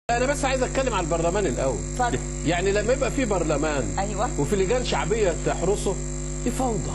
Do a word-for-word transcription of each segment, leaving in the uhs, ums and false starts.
انا بس عايز اتكلم على البرلمان الاول. اتفضل. يعني لما يبقى في برلمان ايوه وفي لجان شعبيه تحرسه دي فوضى.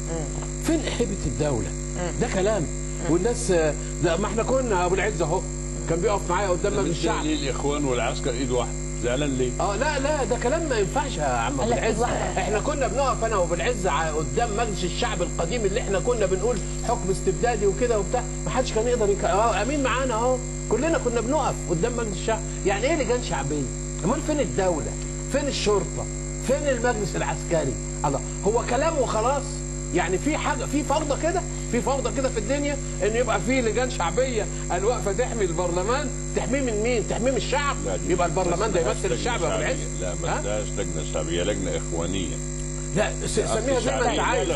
فين هيبه الدوله؟ مم. ده كلام. مم. والناس لا، ما احنا كنا ابو العز اهو كان بيقف معايا قدام مجلس الشعب. ليه الاخوان والعسكر ايد واحده؟ زعلان ليه؟ اه لا لا ده كلام ما ينفعش يا عم ابو العز. احنا كنا بنقف انا وابو العز قدام مجلس الشعب القديم اللي احنا كنا بنقول حكم استبدادي وكده وبتاع، ما حدش كان يقدر يك... اه امين معانا اهو، كلنا كنا بنقف قدام مجلس الشعب. يعني ايه لجان شعبيه؟ امال فين الدوله؟ فين الشرطه؟ فين المجلس العسكري؟ الله، هو كلام وخلاص؟ يعني في حاجه في فوضى كده؟ في فوضى كده في الدنيا ان يبقى في لجان شعبيه الواقفه تحمي البرلمان؟ تحميه من مين؟ تحميه من الشعب؟ يبقى البرلمان ده يمثل الشعب يا ابو العز؟ لا ما اسمهاش لجنه شعبيه، لجنه اخوانيه. لا سميها زي ما انت عايز.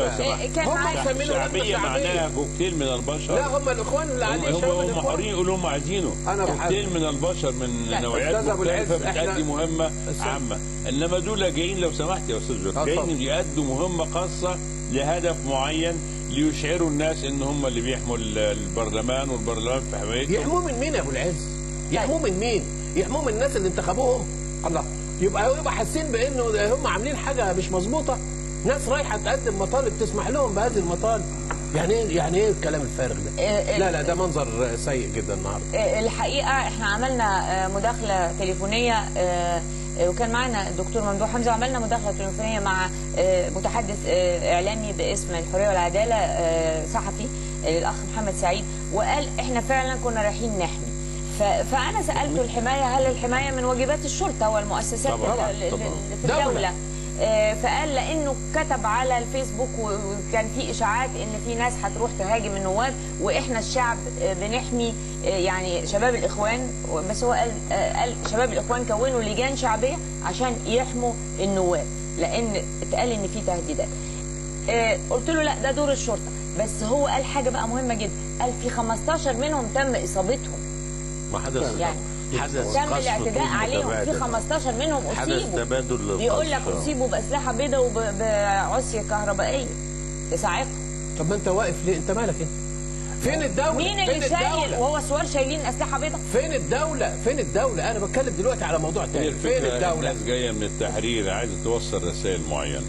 هم مسمينها شعبيه معناها كوكتيل من البشر. لا هم الاخوان اللي قاعدين هم هم حرين يقولوا هم عايزينه. كوكتيل من البشر من نوعيات مختلفه بتأدي مهمه عامه، انما دول جايين لو سمحت يا استاذ جورج جايين يأدوا مهمه خاصه لهدف معين ليشعروا الناس ان هم اللي بيحموا البرلمان والبرلمان في حمايتهم. يحموه من مين يا ابو العز؟ يحموه من مين؟ يحموه من الناس اللي انتخبوهم؟ الله، يبقى يبقى حاسين بانه هم عاملين حاجه مش مظبوطه؟ ناس رايحه تقدم مطالب تسمح لهم بهذه المطالب. يعني ايه يعني ايه الكلام الفارغ ده؟ لا لا ده منظر سيء جدا النهارده. الحقيقه احنا عملنا مداخله تليفونيه وكان معنا الدكتور ممدوح حمزه، وعملنا مداخله تليفونيه مع متحدث اعلامي باسم الحريه والعداله صحفي الاخ محمد سعيد، وقال احنا فعلا كنا رايحين نحمي. فانا سالته الحمايه هل الحمايه من واجبات الشرطه والمؤسسات طبعا. في طبعا. الدوله؟ فقال لانه كتب على الفيسبوك وكان في اشاعات ان في ناس هتروح تهاجم النواب واحنا الشعب بنحمي يعني شباب الاخوان، بس هو قال قال شباب الاخوان كونوا لجان شعبيه عشان يحموا النواب لان اتقال ان في تهديدات. قلت له لا ده دور الشرطه، بس هو قال حاجه بقى مهمه جدا، قال في خمستاشر منهم تم اصابتهم. ما حدث يعني حدث تم الاعتداء عليهم، في خمستاشر منهم اصيبوا. تبادل بيقول لك اصيبوا باسلحه بيضاء وبعصيه كهربائيه تساعدهم. طب ما انت واقف ليه؟ انت مالك انت؟ فين الدوله؟ مين اللي شايل وهو سوار شايلين اسلحه بيضاء؟ فين الدوله؟ فين الدوله؟ انا بتكلم دلوقتي على موضوع تاني. فين الدوله؟ الناس جايه من التحرير عايزه توصل رسائل معينه.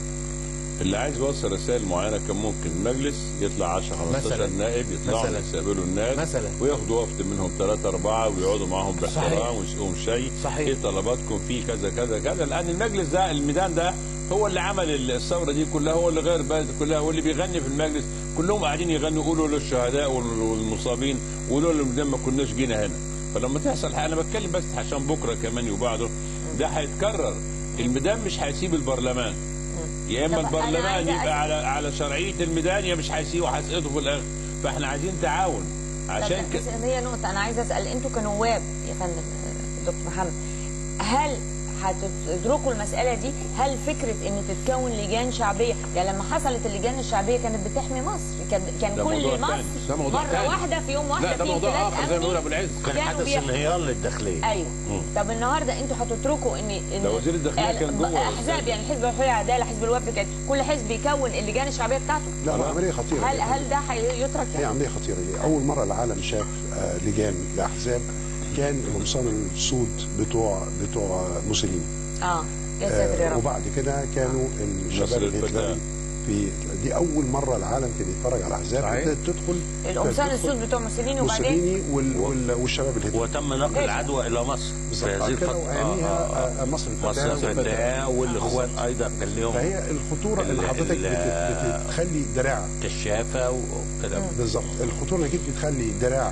اللي عايز يوصل رسائل معينه كان ممكن المجلس يطلع عشرة خمستاشر نائب يطلعوا يستقبلوا الناس مثلا وياخدوا وفد منهم ثلاثة أربعة ويقعدوا معاهم باحترام ويسقوهم شاي. صحيح. ايه طلباتكم فيه كذا كذا كذا. الان المجلس ده الميدان ده هو اللي عمل الثوره دي كلها، هو اللي غير البلد كلها، واللي بيغني في المجلس كلهم قاعدين يغنوا يقولوا للشهداء والمصابين ويقولوا لهم ما كناش جينا هنا. فلما تحصل حاجه انا بتكلم بس عشان بكره كمان وبعده ده هيتكرر. الميدان مش هيسيب البرلمان، يا اما البرلمان يبقى على على شرعيه الميدان يا مش هيسيبه وهيسقطه في الاخر. فاحنا عايزين تعاون عشان كده. هي نقطه انا عايزه اسال، انتوا كنواب يا فندم دكتور محمد، هل هتدركوا المساله دي؟ هل فكره ان تتكون لجان شعبيه، يعني لما حصلت اللجان الشعبيه كانت بتحمي مصر، كان كان كل مصر مره واحده في يوم واحده في موضوع اخر زي ما بيقول ابو العز، كان حدث انهيار للداخليه. ايوه. مم. طب النهارده انتوا هتتركوا ان ان ده وزير الداخليه كان جوه احزاب، يعني حزب الحريه والعداله، حزب الوفد، كان كل حزب يكون اللجان الشعبيه بتاعته؟ لا لا عمليه خطيره. هل هل ده هيترك؟ هي عمليه خطيره. هي اول مره العالم شاف لجان لاحزاب كان القمصان السود بتوع بتوع موسوليني. اه يا ساتر يا رب. وبعد كده كانوا الشباب الهتلري. في دي اول مره العالم كان يتفرج على احزاب تدخل القمصان السود بتوع موسوليني وبعدين موسوليني وال والشباب الهتلري. وتم نقل العدوى الى مصر في هذه الفتره. وأياميها مصر مصر الفتاه والاخوان ايضا كان لهم. فهي الخطوره اللي حضرتك بتخلي دراع كشافه وكده. بالظبط، الخطوره انك بتخلي دراع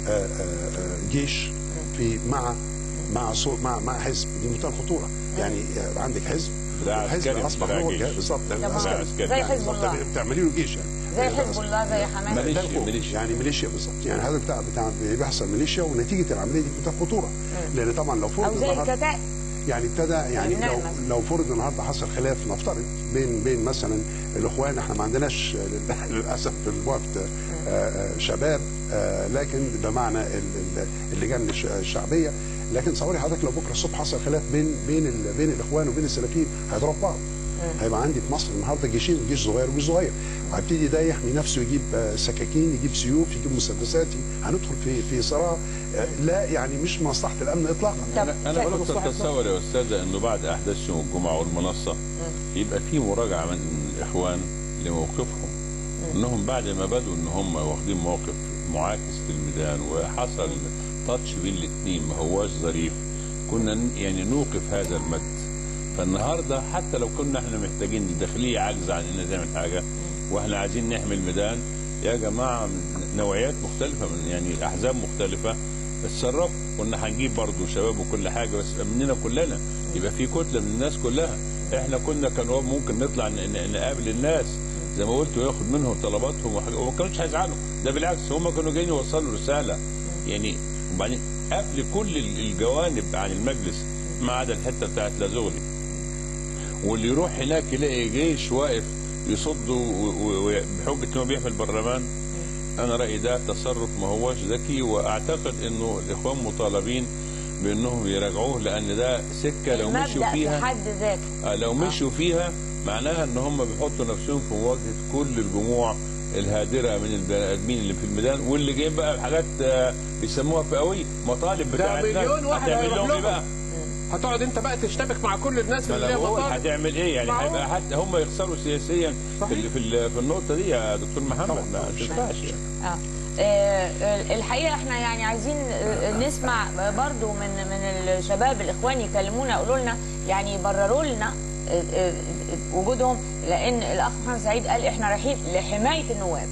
جيش في مع مع مع مع حزب، دي منتهى الخطوره. يعني عندك حزب حزب اصبح هو بالظبط زي حزب الله، بتعملي له جيش يعني زي حزب الله زي حماس ميليشيا يعني ميليشيا بالظبط. يعني هذا بتاع بتاع بيحصل ميليشيا، ونتيجه العمليه دي منتهى الخطوره. لان طبعا لو فرض او زي الكتائب يعني ابتدى يعني لو لو فرض النهارده حصل خلاف نفترض بين بين مثلا الاخوان، احنا ما عندناش للاسف في الوفد شباب، لكن بمعنى اللجان الشعبيه، لكن تصوري حضرتك لو بكره الصبح حصل خلاف بين بين بين الاخوان وبين السلفيين هيضرب بعض. هيبقى عندي في مصر النهارده جيشين، جيش صغير وجيش صغير. هيبتدي ده يحمي نفسه، يجيب سكاكين، يجيب سيوف، يجيب مسدسات، هندخل في في صراع لا يعني مش مصلحه الامن اطلاقا. انا انا كنت اتصور يا استاذه انه بعد احداث يوم الجمعه والمنصه يبقى في مراجعه من الاخوان لموقفهم، انهم بعد ما بدوا ان هم واخدين موقف معاكس في الميدان وحصل تاتش بين الاثنين ما هواش ظريف، كنا يعني نوقف هذا المجد. فالنهارده حتى لو كنا احنا محتاجين الداخليه عاجزه عن انها تعمل حاجه واحنا عايزين نحمي الميدان، يا جماعه نوعيات مختلفه من يعني احزاب مختلفه اتصرفوا، كنا هنجيب برضه شباب وكل حاجه بس مننا كلنا، يبقى في كتله من الناس كلها. احنا كنا كانوا ممكن نطلع نقابل الناس زي ما قلت وياخد منهم طلباتهم وما كانوش هيزعلوا، ده بالعكس هم كانوا جايين يوصلوا رساله يعني. وبعدين قفل كل الجوانب عن المجلس ما عدا الحته بتاعت لازغلي، واللي يروح هناك يلاقي جيش واقف يصده بحجه انه بيحمي البرلمان، انا رايي ده تصرف ما هواش ذكي، واعتقد انه الاخوان مطالبين بانهم يراجعوه، لان ده سكه لو مشوا فيها في حد ذاته آه لو مشوا فيها معناها ان هم بيحطوا نفسهم في مواجهه كل الجموع الهادره من البني ادمين اللي في الميدان، واللي جايين بقى بحاجات آه بيسموها فئويه، مطالب بتاعتنا. مليون واحد هتعمل لهم ايه بقى؟ هتقعد انت بقى تشتبك مع كل الناس اللي ليها مطالب. هتعمل ايه يعني؟ هيبقى حتى هم يخسروا سياسيا في في, في النقطه دي يا دكتور محمد، ما تنفعش يعني. اه الحقيقه احنا يعني عايزين نسمع برضو من من الشباب الاخوان يكلمونا يقولوا لنا يعني يبرروا لنا وجودهم، لان الاخ محمد سعيد قال احنا رايحين لحمايه النواب.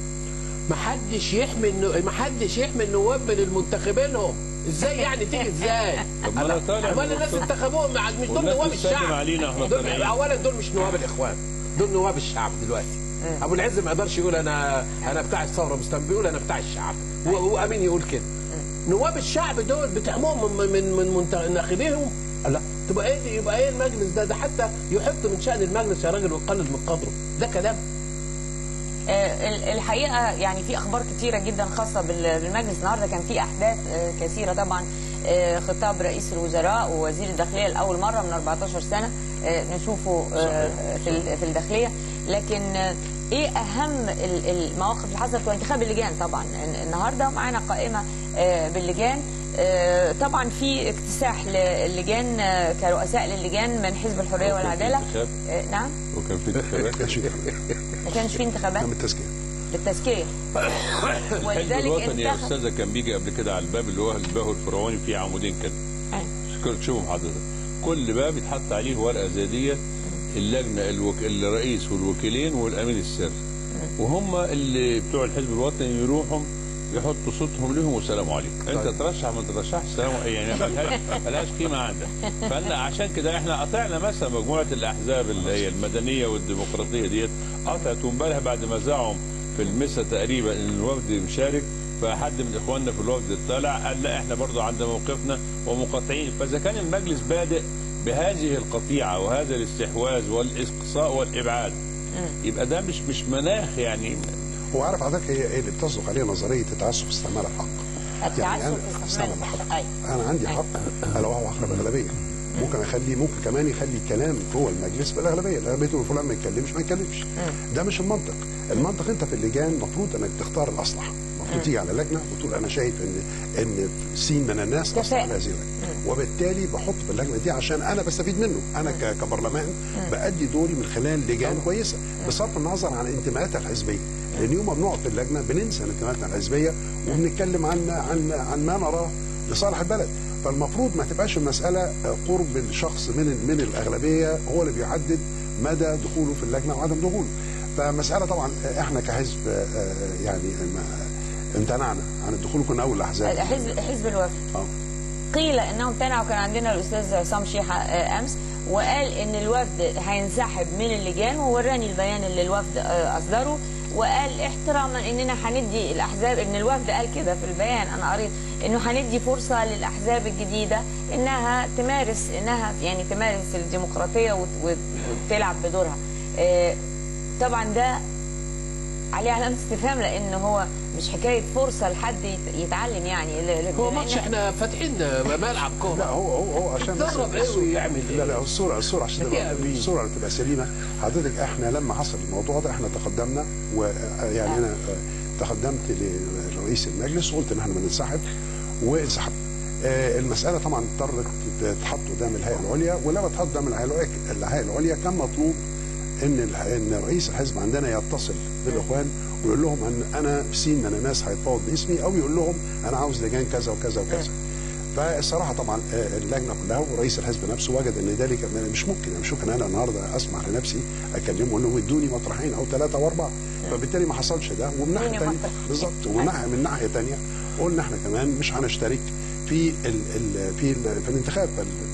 ما حدش يحمي ما حدش يحمي النواب من المنتخبينهم، ازاي يعني تيجي ازاي؟ طب ما انا طالع امال الناس انتخبوهم مش دول نواب الشعب، دول اولا دول مش نواب الاخوان، دول نواب الشعب دلوقتي. ابو العز ما يقدرش يقول انا انا بتاع الثوره مستنى، بيقول انا بتاع الشعب، وامين يقول كده. نواب الشعب دول بتحموهم من من من ناخبيهم. لا تبقى ايه؟ يبقى ايه المجلس ده؟ ده حتى يحط من شأن المجلس يا راجل ويقلل من قدره، ده كلام. الحقيقه يعني في اخبار كتيره جدا خاصه بالمجلس النهارده، كان في احداث كثيره طبعا. خطاب رئيس الوزراء ووزير الداخليه لاول مره من أربعتاشر سنه نشوفه في في الداخليه، لكن ايه اهم المواقف اللي حصلت؟ وانتخاب اللجان طبعا النهارده معانا قائمه باللجان. طبعا في اكتساح للجان كرؤساء للجان من حزب الحريه والعداله. نعم وكان في انتخابات ما كانش في انتخابات كان بالتزكيه بالتزكيه ولذلك الوطني يا استاذه كان بيجي قبل كده على الباب اللي هو الباب الفرعوني فيه عمودين كده. أه. شوفوا حضرتك كل باب يتحط عليه ورقه زي ديت، اللجنه الوك... الرئيس والوكيلين والامين السري، وهم اللي بتوع الحزب الوطني يروحوا يحطوا صوتهم لهم والسلام عليكم. انت ترشح ما ترشحش سلام يعني ملهاش قيمه عندك. فاحنا عشان كده احنا قطعنا مثلا مجموعه الاحزاب اللي هي المدنيه والديمقراطيه ديت، قطعت امبارح بعد ما زعم في المسا تقريبا ان الوفد مشارك، فحد من اخواننا في الوفد طلع قال لا احنا برضه عندنا موقفنا ومقاطعين. فاذا كان المجلس بادئ بهذه القطيعه وهذا الاستحواذ والاقصاء والابعاد، يبقى ده مش مش مناخ يعني. هو عارف حضرتك هي اللي بتصدق عليها نظريه التعسف في استعمال الحق. التعسف في استعمال الحق. انا عندي حق الا وهو حق الاغلبيه. ممكن اخلي ممكن كمان يخلي الكلام جوه المجلس بالاغلبيه، الاغلبيه تقول فلان ما يتكلمش ما يتكلمش. ده مش المنطق، المنطق انت في اللجان المفروض انك تختار الاصلح، المفروض تيجي على لجنه وتقول انا شايف ان ان سين من الناس اصلح هذه اللجنه، وبالتالي بحط في اللجنه دي عشان انا بستفيد منه، انا كبرلمان بادي دوري من خلال لجان كويسه بصرف النظر عن انتماءاتها الحزبيه، لان يوم ما بنقعد في اللجنه بننسى انتماءاتنا الحزبيه وبنتكلم عن عن عن ما نراه لصالح البلد. فالمفروض ما تبقاش المساله قرب الشخص من من الاغلبيه هو اللي بيحدد مدى دخوله في اللجنه وعدم دخوله. فمساله طبعا احنا كحزب يعني امتنعنا عن الدخول، كنا اول الاحزاب. حزب حزب الوفد اه قيل انهم امتنعوا. كان عندنا الاستاذ عصام شيحه امس وقال ان الوفد هينسحب من اللجان، ووراني البيان اللي الوفد اصدره، وقال احتراما اننا هندي الاحزاب، ان الوفد قال كده في البيان انا قريت انه هندي فرصه للاحزاب الجديده انها تمارس انها يعني تمارس الديمقراطيه وتلعب بدورها. طبعا ده عليه علامه استفهام، لان هو مش حكايه فرصه لحد يتعلم يعني. هو ماتش احنا فاتحين ملعب كوره. لا هو هو هو عشان درب ايه ويعمل ايه؟ لا لا الصوره الصوره عشان تبقى الصوره اللي تبقى سليمه. حضرتك احنا لما حصل الموضوع ده احنا تقدمنا، ويعني انا تقدمت لرئيس المجلس وقلت ان احنا بننسحب وانسحبنا. المساله طبعا اضطرت تتحط قدام الهيئه العليا، ولما تحط قدام الهيئه العليا كان مطلوب ان ان رئيس الحزب عندنا يتصل بالاخوان ويقول لهم ان انا في سين من الناس هيتفاوض باسمي، او يقول لهم انا عاوز لجان كذا وكذا وكذا. فالصراحه طبعا اللجنه كلها ورئيس الحزب نفسه وجد ان ذلك مش ممكن، مش ممكن انا النهارده اسمح لنفسي اكلمهم اقول لهم ادوني مطرحين او ثلاثه او اربعه. فبالتالي ما حصلش ده. ومن ناحيه ثانيه بالظبط، ومن ناحيه ثانيه قلنا احنا كمان مش هنشترك في ال ال في ال في الانتخاب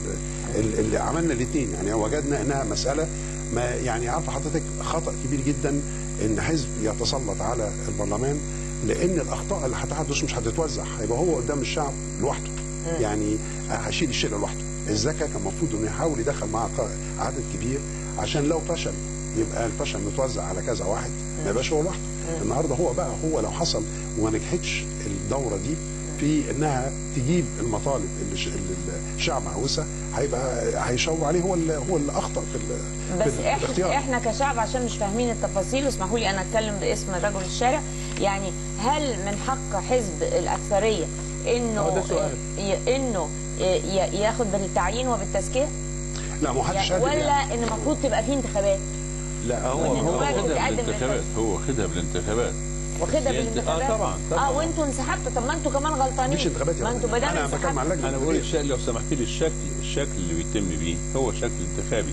اللي عملنا الاثنين. يعني وجدنا انها مساله ما يعني عارفه حضرتك خطا كبير جدا ان حزب يتسلط على البرلمان، لان الاخطاء اللي هتحدث مش هتتوزع، هيبقى هو قدام الشعب لوحده. يعني هيشيل الشيله لوحده. الذكاء كان المفروض انه يحاول يدخل معاه عدد كبير عشان لو فشل يبقى الفشل متوزع على كذا واحد، ما يبقاش هو لوحده. النهارده هو بقى هو لو حصل وما نجحتش الدوره دي في انها تجيب المطالب اللي الشعب عاوزها، هيبقى هيشاور عليه هو اللي هو اللي اخطا في بس في احنا احنا كشعب عشان مش فاهمين التفاصيل، اسمحوا لي انا اتكلم باسم رجل الشارع. يعني هل من حق حزب الاكثريه انه انه ياخد بالتعيين وبالتزكيه؟ لا ما حدش قال ولا يعني. ان المفروض تبقى في انتخابات؟ لا هو هو خدها بالانتخابات، هو خدها بالانتخابات واخدها بالانتخابات. اه طبعا طبعا. اه وانتوا انسحبتوا. طب ما انتوا كمان غلطانين. مش انتخابات. ما انتوا بدل انا بتكلم عن اللجنه. انا بقول الشكل لو سمحت لي، الشكل الشكل اللي بيتم بيه هو شكل انتخابي،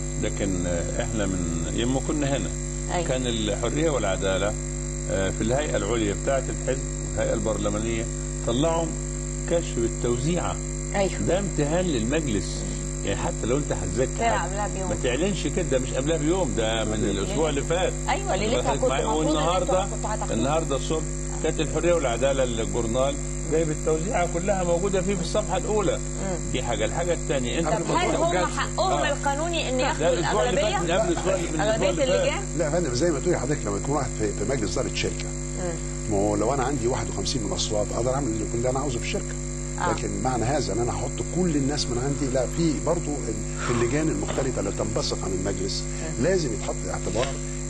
لكن احنا من يوم ما كنا هنا أيوة. كان الحريه والعداله في الهيئه العليا بتاعه الحزب الهيئه البرلمانيه طلعوا كشف التوزيعه. ايوه ده امتهان للمجلس. يعني حتى لو انت هتذاكر ما تعلنش كده، مش قبلها بيوم، ده من الاسبوع اللي فات. ايوه ليلتها كنت المفروض والنهارده النهارده الصبح كانت الحريه والعداله الجورنال جايب التوزيعه كلها موجوده فيه في الصفحه الاولى. مم. دي حاجه. الحاجه الثانيه انت طب هل هم حقهم آه. القانوني ان ياخدوا الاغلبيه؟ من قبل الاسبوع اغلبيه اللجان؟ لا يا فندم زي ما تقولي حضرتك لما يكون واحد في, في مجلس اداره شركه، ما هو لو انا عندي واحد وخمسين من الاصوات اقدر اعمل كل اللي انا عاوزه في الشركه. آه. لكن معنى هذا ان انا احط كل الناس من عندي؟ لا، في برضه في اللجان المختلفه اللي تنبثق عن المجلس آه. لازم يتحط اعتبار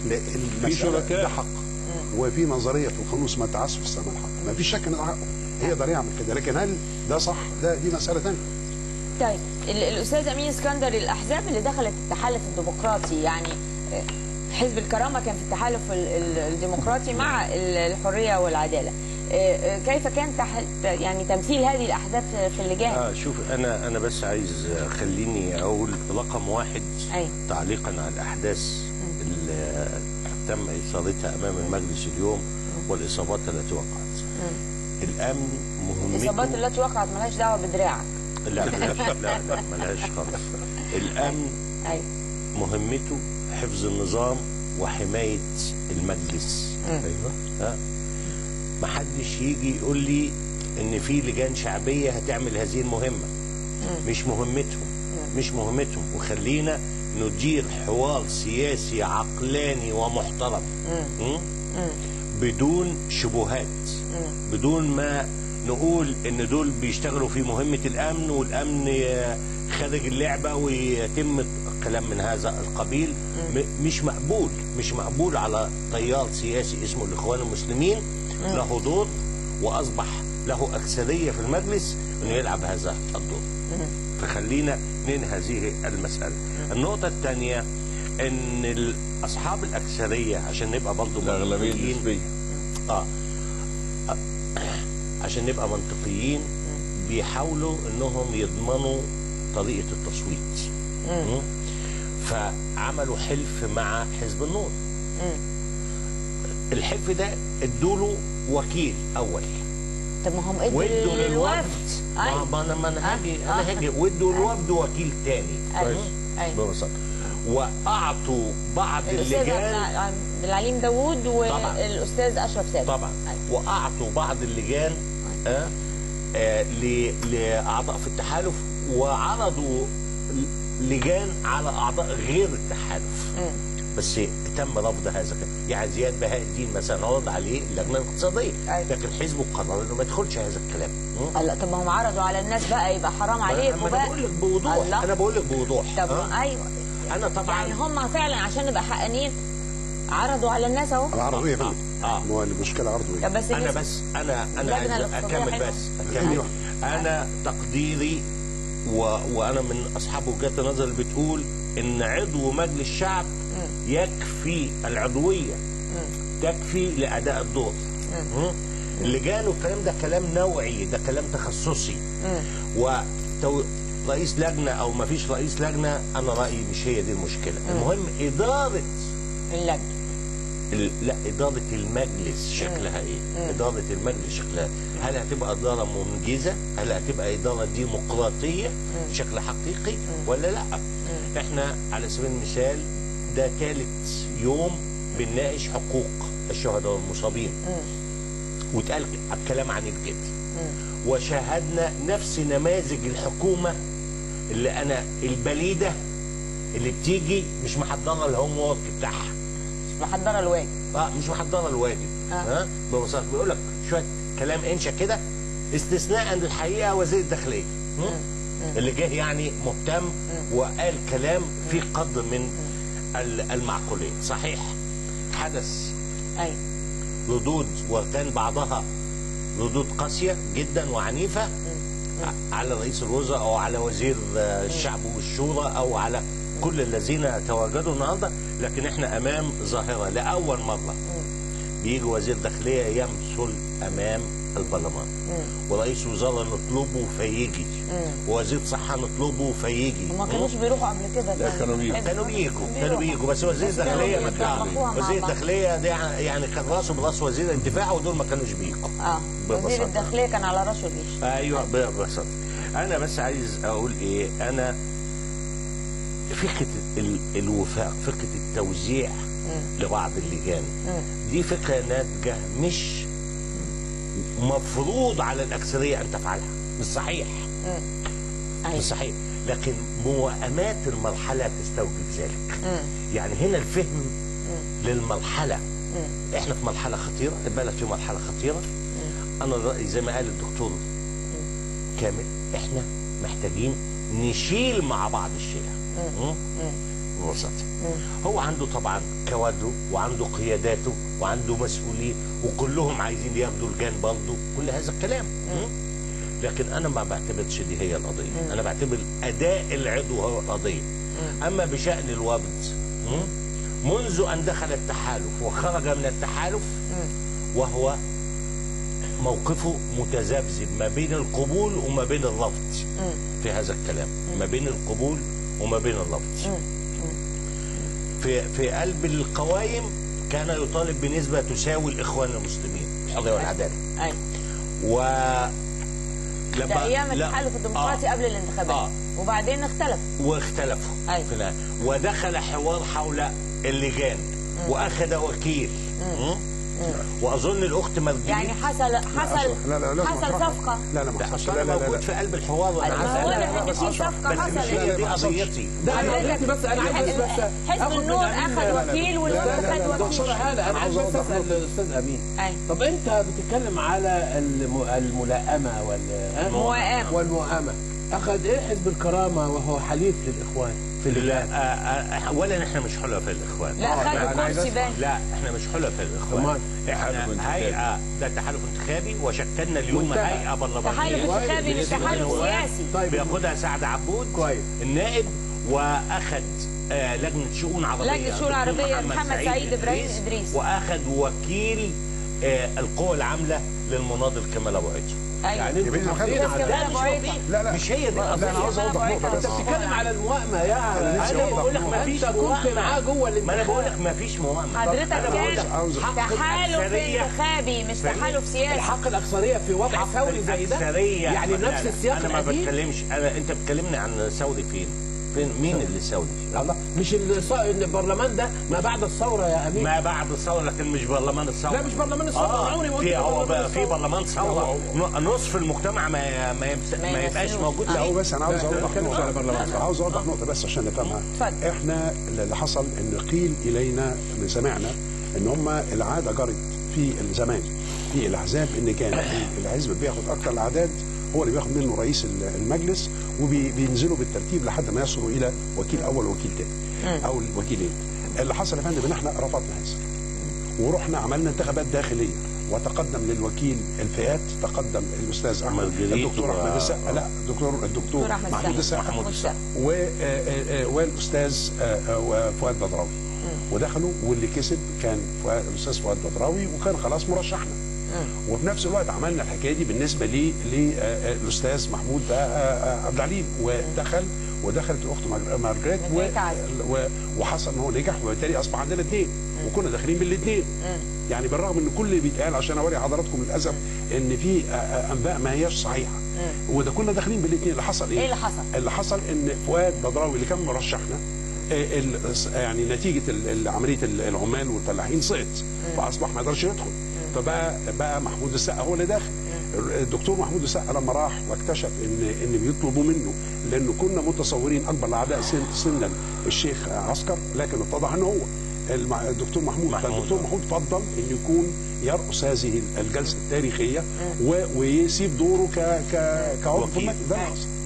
المساله ده حق. وفي نظريه في القانون اسمها تعسف السماح الحق، ما فيش شك ان ده حقه، يقدر يعمل كده. لكن هل ده صح؟ ده دي مساله ثانيه. طيب الاستاذ امين اسكندر، الاحزاب اللي دخلت التحالف الديمقراطي، يعني حزب الكرامه كان في التحالف الديمقراطي مع الحريه والعداله، كيف كان تحت يعني تمثيل هذه الاحزاب في اللجان؟ اه شوف انا انا بس عايز خليني اقول رقم واحد. أي. تعليقا على الاحداث اللي تم اثارتها امام المجلس اليوم والاصابات التي وقعت. م. الامن مهمته. الاصابات التي وقعت مالهاش دعوه بدراعك. لا مالهاش لا لا مالهاش خالص. الامن أي. مهمته حفظ النظام وحمايه المجلس. ايوه ها ما حدش يجي يقول لي ان في لجان شعبيه هتعمل هذه المهمه. م. مش مهمتهم. م. مش مهمتهم. وخلينا ندير حوار سياسي عقلاني ومحترم. م. م. بدون شبهات. م. بدون ما نقول ان دول بيشتغلوا في مهمه الامن والامن خارج اللعبه ويتم كلام من هذا القبيل. م. مش مقبول مش مقبول على تيار سياسي اسمه الاخوان المسلمين له دور واصبح له اكثريه في المجلس انه يلعب هذا الدور. فخلينا ننهي هذه المساله. النقطه الثانيه ان اصحاب الاكثريه عشان نبقى برضه الاغلبيه النسبيه اه عشان نبقى منطقيين بيحاولوا انهم يضمنوا طريقه التصويت. فعملوا حلف مع حزب النور. الحلف ده ادوا له وكيل اول. طب ما هم ادوا للوفد. ما انا ما انا هاجي انا هاجي وادوا للوفد وكيل ثاني. كويس ببساطه. واعطوا بعض اللجان الاستاذ عبد العليم داوود والاستاذ اشرف سامي طبعا. واعطوا بعض اللجان آه آه لاعضاء في التحالف، وعرضوا لجان على اعضاء غير التحالف. م. بس تم رفض هذا. يعني زياد بهاء الدين مثلا عرض عليه اللجنه الاقتصاديه، لكن حزبه قرر انه ما يدخلش هذا الكلام. لا طب ما هم عرضوا على الناس بقى، يبقى حرام عليكم بقى. انا بقول لك بوضوح، الله. انا بقول لك بوضوح. طب ايوه انا طبعا يعني هم فعلا عشان نبقى حقانيين عرضوا على الناس اهو. عرضوا ايه يا فندم؟ اه هو المشكله عرضوا ايه؟ بس انا بس انا انا عايز اكمل بس أكمل. انا تقديري و... وانا من اصحاب وجهات النظر اللي بتقول ان عضو مجلس الشعب يكفي العضويه تكفي لاداء الدور. اللجان والكلام ده كلام نوعي، ده كلام تخصصي. ورئيس لجنه او ما فيش رئيس لجنه، انا رايي مش هي دي المشكله. المهم اداره اللجنه، لا اداره المجلس شكلها ايه؟ اداره المجلس شكلها هل هتبقى اداره منجزه؟ هل هتبقى اداره ديمقراطيه بشكل حقيقي ولا لا؟ احنا على سبيل المثال ده ثالث يوم بنناقش حقوق الشهداء والمصابين، واتقال الكلام عنيف جدا، وشاهدنا نفس نماذج الحكومه اللي انا البليده اللي بتيجي مش محضره الهوم وورك بتاعها، مش محضره الواجب. اه مش محضره الواجب. ها آه. ببساطه بيقول لك شويه كلام انشا كده، استثناء الحقيقه وزير الداخليه اللي جه يعني مهتم وقال كلام في قدر من المعقوليه. صحيح حدث ايوه ردود وكان بعضها ردود قاسيه جدا وعنيفه على رئيس الوزراء او على وزير الشعب والشورى او على كل الذين تواجدوا النهارده، لكن احنا امام ظاهره لاول مره بيجي وزير داخليه يمثل امام البرلمان، ورئيس وزراء نطلبه فيجي، ووزير صحه نطلبه فيجي. ما كانوش بيروحوا قبل كده. لا كانوا بيجوا كانوا بيجوا كانوا بيجوا بس وزير الداخليه ما كانش. وزير الداخليه ده يعني كان راسه براس وزير الدفاع، ودول ما كانوش بيجوا. اه وزير الداخليه كان على راسه الجيش. ايوه ببساطه. انا بس عايز اقول ايه، انا فكره الوفاق، فكره التوزيع لبعض اللجان، دي فكره ناتجه مش مفروض على الاكثريه ان تفعلها، مش صحيح. مش صحيح، لكن موائمات المرحله تستوجب ذلك. يعني هنا الفهم للمرحله، احنا في مرحله خطيره، البلد في مرحله خطيره. انا رايي زي ما قال الدكتور كامل، احنا محتاجين نشيل مع بعض الشيء ببساطه. هو عنده طبعا كوادره وعنده قياداته وعنده مسؤولين، وكلهم عايزين ياخدوا الجان برضه، كل هذا الكلام. لكن انا ما بعتبرش دي هي القضيه، انا بعتبر اداء العضو هو القضيه. اما بشان الوفد، منذ ان دخل التحالف وخرج من التحالف وهو موقفه متذبذب ما بين القبول وما بين الرفض في هذا الكلام، ما بين القبول وما بين الرفض. في في قلب القوائم كان يطالب بنسبه تساوي الاخوان المسلمين الحريه والعداله. ايوه. و لما ده ايام التحالف الديمقراطي آه. قبل الانتخابات. آه. وبعدين اختلفوا واختلفوا ايوه. ودخل حوار حول اللجان واخذ وكيل. مم. واظن الاخت مرجلين يعني حصل حصل لا لا لا حصل صفقه. لا لا ما حصلش. لا لا موجود في قلب الحوار وانا عارف. واضح ان في صفقه حصلت. بس مش هي دي قضيتي. ده قضيتي بس انا عايز بس حزب النور اخذ وكيل والوفد اخذ وكيل. هذا انا عايز بس اسال الاستاذ امين. طب انت بتتكلم على الملائمه والموائمه والموائمه، اخذ ايه حزب الكرامه وهو حليف للاخوان في لا اولا احنا مش حلفاء الاخوان. لا خدوا كرسي باين. لا احنا مش حلفاء الاخوان، احنا هيئه، ده تحالف انتخابي، وشكلنا اليوم هيئه برلمانيه. تحالف انتخابي مش تحالف سياسي. طيب بياخدها سعد عبود كويس النائب، واخد آه لجنه شؤون عربيه لجنه شؤون عربيه محمد سعيد ابراهيم ادريس، واخد وكيل آه القوى العامله للمناضل كمال ابو عيطه. ايوه يعني انتوا لا لا مش هي دي. لا انا عاوز اوضح نقطه بس. انت بتتكلم على الموائمه يا انا بقول لك ما فيش كنت معاه جوه الانتخابات. ما انا بقول لك ما فيش موائمه. حضرتك كان تحالف انتخابي مش تحالف سياسي. الحق الاكثريه في وضع ثوري زي ده، يعني نفس السياق انا ما بتكلمش. انا انت بتكلمني عن ثوري فين؟ فين مين اللي ساوي؟ الله مش البرلمان ده ما بعد الثوره يا امين. ما بعد الثوره لكن مش برلمان الثوره. لا مش برلمان الثوره. آه عمري ما قلت في هو برلمان في برلمان ثوره نصف المجتمع ما ما, ما يبقاش موجود. لا هو بس انا عاوز اوضح نقطه. على برلمان عاوز اوضح نقطه بس عشان نفهمها. اتفضل. احنا اللي حصل ان قيل الينا من سمعنا ان هم العاده جرت في زمان في الاحزاب ان كان الحزب بياخد اكتر الاعداد هو اللي بياخد منه رئيس المجلس وبينزلوا بالترتيب لحد ما يصلوا الى وكيل اول ووكيل ثاني او الوكيلين. اللي حصل يا فندم ان احنا رفضنا هذا ورحنا عملنا انتخابات داخليه وتقدم للوكيل الفئات تقدم الاستاذ احمد الدكتور احمد السقا لا الدكتور الدكتور محمود السقا والاستاذ فؤاد بدراوي ودخلوا واللي كسب كان الاستاذ فؤاد بدراوي وكان خلاص مرشحنا. وفي نفس الوقت عملنا الحكايه دي بالنسبه لي للاستاذ محمود عبد العليم ودخل ودخلت الاخت مارجريت وحصل ان هو نجح وبالتالي اصبح عندنا اثنين وكنا داخلين بالاثنين. يعني بالرغم ان كل اللي بيتقال عشان اوري حضراتكم للاسف ان في انباء ما هياش صحيحه وده كنا داخلين بالاثنين. اللي حصل ايه؟ ايه اللي حصل؟ اللي حصل ان فؤاد بدراوي اللي كان مرشحنا يعني نتيجه عمليه العمال والفلاحين سقط فاصبح ما يقدرش يدخل فبقى بقى محمود السقا هو اللي داخل. الدكتور محمود السقا لما راح واكتشف ان ان بيطلبوا منه لانه كنا متصورين اكبر الاعداء سنا الشيخ عسكر لكن اتضح ان هو الدكتور محمود فالدكتور محمود فضل انه يكون يرأس هذه الجلسه التاريخيه ويسيب دوره ك ك كعضو في المجلس. ده اللي حصل.